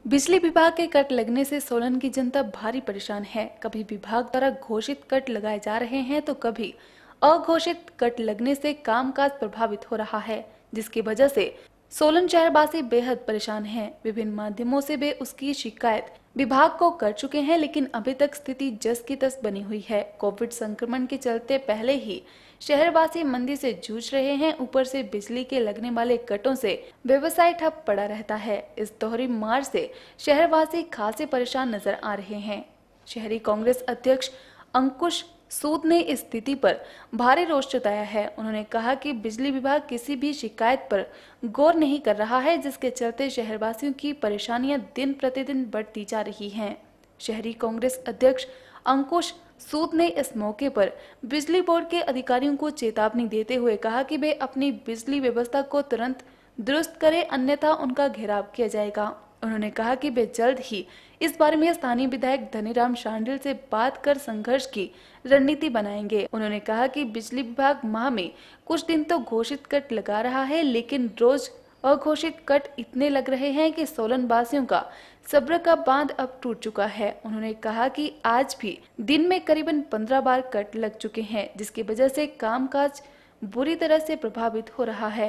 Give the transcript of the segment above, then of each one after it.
बिजली विभाग के कट लगने से सोलन की जनता भारी परेशान है। कभी विभाग द्वारा घोषित कट लगाए जा रहे हैं तो कभी अघोषित कट लगने से कामकाज प्रभावित हो रहा है, जिसकी वजह से सोलन शहरवासी बेहद परेशान हैं। विभिन्न माध्यमों से वे उसकी शिकायत विभाग को कर चुके हैं, लेकिन अभी तक स्थिति जस की तस बनी हुई है। कोविड संक्रमण के चलते पहले ही शहरवासी मंदी से जूझ रहे हैं, ऊपर से बिजली के लगने वाले कटों से व्यवसाय ठप पड़ा रहता है। इस दोहरी मार से शहरवासी खासे परेशान नजर आ रहे हैं। शहरी कांग्रेस अध्यक्ष अंकुश सूद ने इस स्थिति पर भारी रोष जताया है। उन्होंने कहा कि बिजली विभाग किसी भी शिकायत पर गौर नहीं कर रहा है, जिसके चलते शहरवासियों की परेशानियां दिन प्रतिदिन बढ़ती जा रही हैं। शहरी कांग्रेस अध्यक्ष अंकुश सूद ने इस मौके पर बिजली बोर्ड के अधिकारियों को चेतावनी देते हुए कहा कि वे अपनी बिजली व्यवस्था को तुरंत दुरुस्त करें, अन्यथा उनका घेराव किया जाएगा। उन्होंने कहा कि वे जल्द ही इस बारे में स्थानीय विधायक धनीराम शांडिल से बात कर संघर्ष की रणनीति बनाएंगे। उन्होंने कहा कि बिजली विभाग माह में कुछ दिन तो घोषित कट लगा रहा है, लेकिन रोज अघोषित कट इतने लग रहे हैं कि सोलन वासियों का सब्र का बांध अब टूट चुका है। उन्होंने कहा कि आज भी दिन में करीबन 15 बार कट लग चुके हैं, जिसकी वजह से कामकाज बुरी तरह से प्रभावित हो रहा है।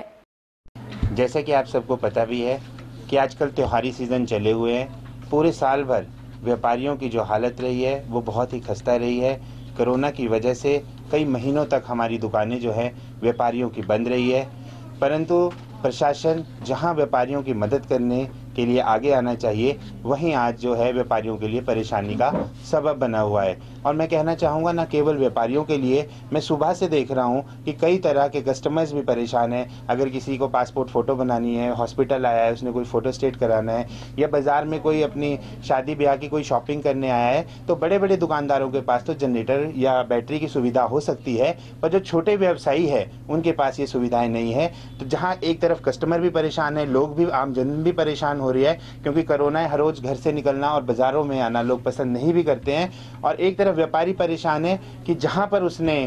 जैसे कि आप सबको पता भी है कि आजकल त्योहारी सीजन चले हुए हैं। पूरे साल भर व्यापारियों की जो हालत रही है वो बहुत ही खस्ता रही है। कोरोना की वजह से कई महीनों तक हमारी दुकानें जो है व्यापारियों की बंद रही है, परंतु प्रशासन जहां व्यापारियों की मदद करने के लिए आगे आना चाहिए, वहीं आज जो है व्यापारियों के लिए परेशानी का सबब बना हुआ है। और मैं कहना चाहूँगा न केवल व्यापारियों के लिए, मैं सुबह से देख रहा हूँ कि कई तरह के कस्टमर्स भी परेशान हैं। अगर किसी को पासपोर्ट फ़ोटो बनानी है, हॉस्पिटल आया है, उसने कोई फ़ोटो स्टेट कराना है, या बाज़ार में कोई अपनी शादी ब्याह की कोई शॉपिंग करने आया है, तो बड़े बड़े दुकानदारों के पास तो जनरेटर या बैटरी की सुविधा हो सकती है, पर जो छोटे व्यवसायी है उनके पास ये सुविधाएँ नहीं है। तो जहाँ एक तरफ कस्टमर भी परेशान है, लोग भी, आम जन भी परेशान हो रही है, क्योंकि कोरोना है, हर रोज घर से निकलना और बाजारों में आना लोग पसंद नहीं भी करते हैं। और एक तरफ व्यापारी परेशान है कि जहां पर उसने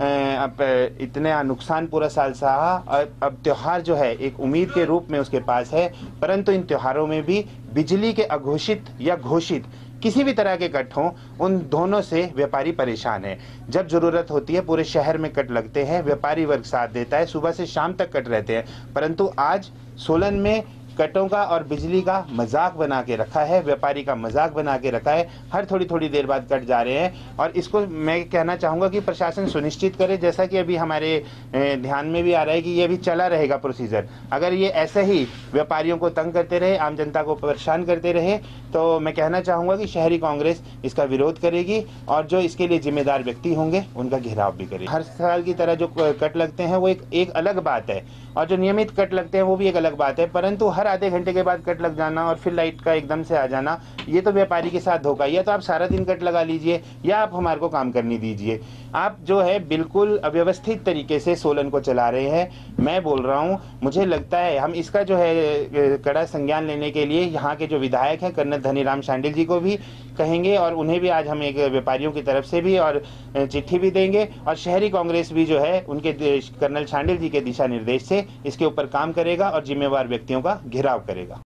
इतने नुकसान पूरा साल सहा, और अब त्योहार जो है एक उम्मीद के रूप में उसके पास है, परंतु इन त्योहारों में भी बिजली के अघोषित या घोषित किसी भी तरह के कट हों, उन दोनों से व्यापारी परेशान है। जब जरूरत होती है पूरे शहर में कट लगते हैं, व्यापारी वर्ग साथ देता है, सुबह से शाम तक कट रहते हैं, परंतु आज सोलन में कटों का और बिजली का मजाक बना के रखा है, व्यापारी का मजाक बना के रखा है। हर थोड़ी थोड़ी देर बाद कट जा रहे हैं, और इसको मैं कहना चाहूँगा कि प्रशासन सुनिश्चित करे, जैसा कि अभी हमारे ध्यान में भी आ रहा है कि ये भी चला रहेगा प्रोसीजर। अगर ये ऐसे ही व्यापारियों को तंग करते रहे, आम जनता को परेशान करते रहे, तो मैं कहना चाहूँगा कि शहरी कांग्रेस इसका विरोध करेगी, और जो इसके लिए जिम्मेदार व्यक्ति होंगे उनका घेराव भी करेगी। हर साल की तरह जो कट लगते हैं वो एक अलग बात है, और जो नियमित कट लगते हैं वो भी एक अलग बात है, परंतु हर आधे घंटे के बाद कट लग जाना और फिर लाइट का एकदम से आ जाना, ये तो व्यापारी के साथ धोखा। या तो आप सारा दिन कट लगा लीजिए, या आप हमारे को काम करने दीजिए। आप जो है बिल्कुल अव्यवस्थित तरीके से सोलन को चला रहे हैं। मैं बोल रहा हूँ, मुझे लगता है हम इसका जो है कड़ा संज्ञान लेने के लिए यहाँ के जो विधायक हैं कर्नल धनीराम शांडिल जी को भी कहेंगे, और उन्हें भी आज हम एक व्यापारियों की तरफ से भी और चिट्ठी भी देंगे, और शहरी कांग्रेस भी जो है उनके कर्नल शांडिल जी के दिशा निर्देश से इसके ऊपर काम करेगा और जिम्मेवार व्यक्तियों का घेराव करेगा।